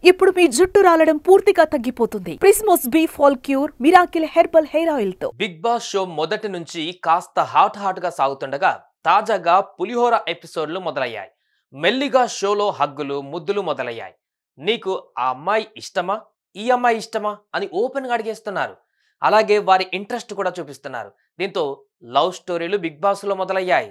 ఇప్పుడు మీ జుట్టు రాలడం పూర్తిగా తగ్గిపోతుంది. ప్రిస్మోస్ B fall cure miracle herbal hair oil తో. బిగ్ బాస్ షో మొదటి నుంచి కాస్త హాట్ గా సాగుతుండగా తాజాగా పులిహోర ఎపిసోడ్లు మొదలయ్యాయి. మెల్లిగా షోలో హగ్గులు ముద్దులు మొదలయ్యాయి. నీకు ఆ అమ్మాయి ఇష్టమా, ఈ అమ్మాయి ఇష్టమా అని ఓపెన్ గా అడిగేస్తున్నారు. అలాగే వారి ఇంట్రెస్ట్ కూడా చూపిస్తున్నారు. దీంతో లవ్ స్టోరీలు బిగ్ బాస్ లో మొదలయ్యాయి.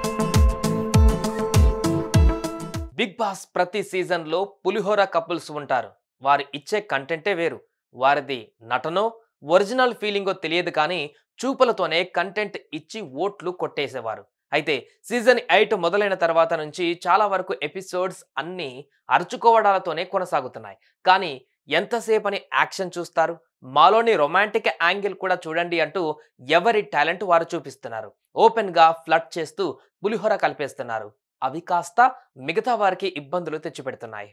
బిగ్ బాస్ ప్రతి సీజన్ లో పులిహోర కపుల్స్ ఉంటారు. వారు ఇచ్చే కంటెంటే వేరు. వారిది నటనో ఒరిజినల్ ఫీలింగో తెలియదు, కానీ చూపులతోనే కంటెంట్ ఇచ్చి ఓట్లు కొట్టేసేవారు. అయితే సీజన్ 8 మొదలైన తర్వాత నుంచి చాలా వరకు ఎపిసోడ్స్ అన్నీ అరుచుకోవడాలతోనే కొనసాగుతున్నాయి. కానీ ఎంతసేపని యాక్షన్ చూస్తారు, మాలోని రొమాంటిక్ యాంగిల్ కూడా చూడండి అంటూ ఎవరి టాలెంట్ వారు చూపిస్తున్నారు. ఓపెన్ గా ఫ్లర్ట్ చేస్తూ పులిహోర కలిపేస్తున్నారు. అవి కాస్త మిగతా వారికి ఇబ్బందులు తెచ్చిపెడుతున్నాయి.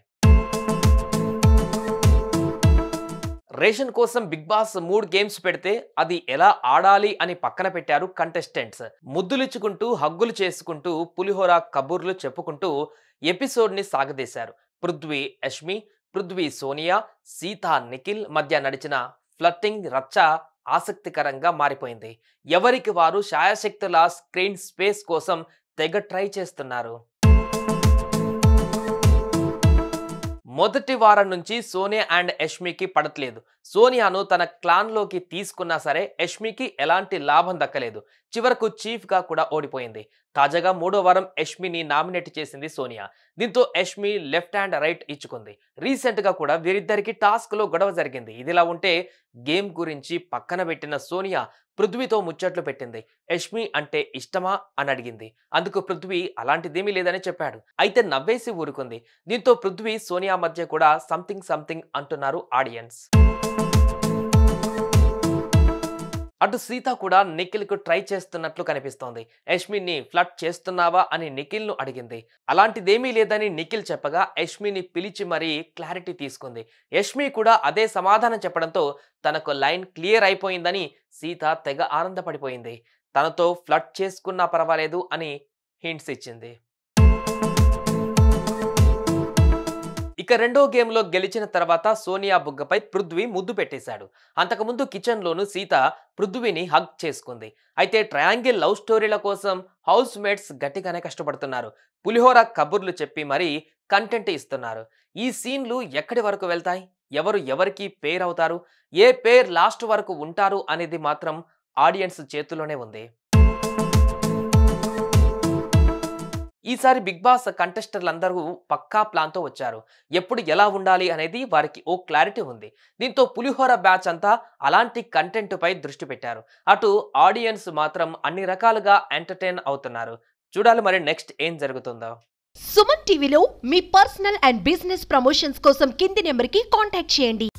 రేషన్ కోసం బిగ్ బాస్ 3 గేమ్స్ పెడితే అది ఎలా ఆడాలి అని పక్కన పెట్టారు కంటెస్టెంట్స్. ముద్దులిచ్చుకుంటూ హగ్గులు చేసుకుంటూ పులిహోర కబుర్లు చెప్పుకుంటూ ఎపిసోడ్ ని సాగదీశారు. పృథ్వీ యష్మి, పృథ్వీ సోనియా, సీతా నిఖిల్ మధ్య నడిచిన ఫ్లర్టింగ్ రచ్చ ఆసక్తికరంగా మారిపోయింది. ఎవరికి వారు శాయశక్తుల స్క్రీన్ స్పేస్ కోసం తెగ ట్రై చేస్తున్నారు. మొదటి వారం నుంచి సోనియా అండ్ యష్మికి పడట్లేదు. సోనియాను తన క్లాన్ లోకి తీసుకున్నా సరే యష్మికి ఎలాంటి లాభం దక్కలేదు. చివరకు చీఫ్ గా కూడా ఓడిపోయింది. తాజాగా 3వ వారం యష్మిని నామినేట్ చేసింది సోనియా. దీంతో యష్మి లెఫ్ట్ హ్యాండ్ రైట్ ఇచ్చుకుంది. రీసెంట్ గా కూడా వీరిద్దరికి టాస్క్ లో గొడవ జరిగింది. ఇదిలా ఉంటే గేమ్ గురించి పక్కన పెట్టిన సోనియా పృథ్వీతో ముచ్చట్లు పెట్టింది. యష్మి అంటే ఇష్టమా అని అడిగింది. అందుకు పృథ్వీ అలాంటిదేమీ లేదని చెప్పాడు. అయితే నవ్వేసి ఊరుకుంది. దీంతో పృథ్వీ సోనియా మధ్య కూడా సంథింగ్ అంటున్నారు ఆడియన్స్. అటు సీత కూడా నిఖిల్ కు ట్రై చేస్తున్నట్లు కనిపిస్తోంది. యష్మిని ఫ్లర్ట్ చేస్తున్నావా అని నిఖిల్ ను అడిగింది. అలాంటిదేమీ లేదని నిఖిల్ చెప్పగా యష్మిని పిలిచి మరీ క్లారిటీ తీసుకుంది. యష్మి కూడా అదే సమాధానం చెప్పడంతో తనకు లైన్ క్లియర్ అయిపోయిందని సీత తెగ ఆనందపడిపోయింది. తనతో ఫ్లర్ట్ చేసుకున్నా పర్వాలేదు అని హింట్స్ ఇచ్చింది. ఇక రెండో గేమ్ లో గెలిచిన తర్వాత సోనియా బుగ్గపై పృథ్వీ ముద్దు పెట్టేశాడు. అంతకుముందు కిచెన్ లోను సీత పృథ్వీని హగ్ చేసుకుంది. అయితే ట్రయాంగిల్ లవ్ స్టోరీల కోసం హౌస్ మేట్స్ గట్టిగానే కష్టపడుతున్నారు. పులిహోర కబుర్లు చెప్పి మరీ కంటెంట్ ఇస్తున్నారు. ఈ సీన్లు ఎక్కడి వరకు వెళ్తాయి, ఎవరు ఎవరికి పేర్ అవుతారు, ఏ పేర్ లాస్ట్ వరకు ఉంటారు అనేది మాత్రం ఆడియన్స్ చేతిలోనే ఉంది. ఈసారి బిగ్ బాస్ కంటెస్టర్లందరూ పక్కా ప్లాన్ తో వచ్చారు. ఎప్పుడు ఎలా ఉండాలి అనేది వారికి ఓ క్లారిటీ ఉంది. దీంతో పులిహోర బ్యాచ్ అంతా అలాంటి కంటెంట్ పై దృష్టి పెట్టారు. అటు ఆడియన్స్ మాత్రం అన్ని రకాలుగా ఎంటర్టైన్ అవుతున్నారు. చూడాలి మరి నెక్స్ట్ ఏం జరుగుతుందో. సుమన్ టీవీలో మీ పర్సనల్ అండ్ బిజినెస్ ప్రమోషన్స్ కోసం కింది నెంబర్కి కాంటాక్ట్ చేయండి.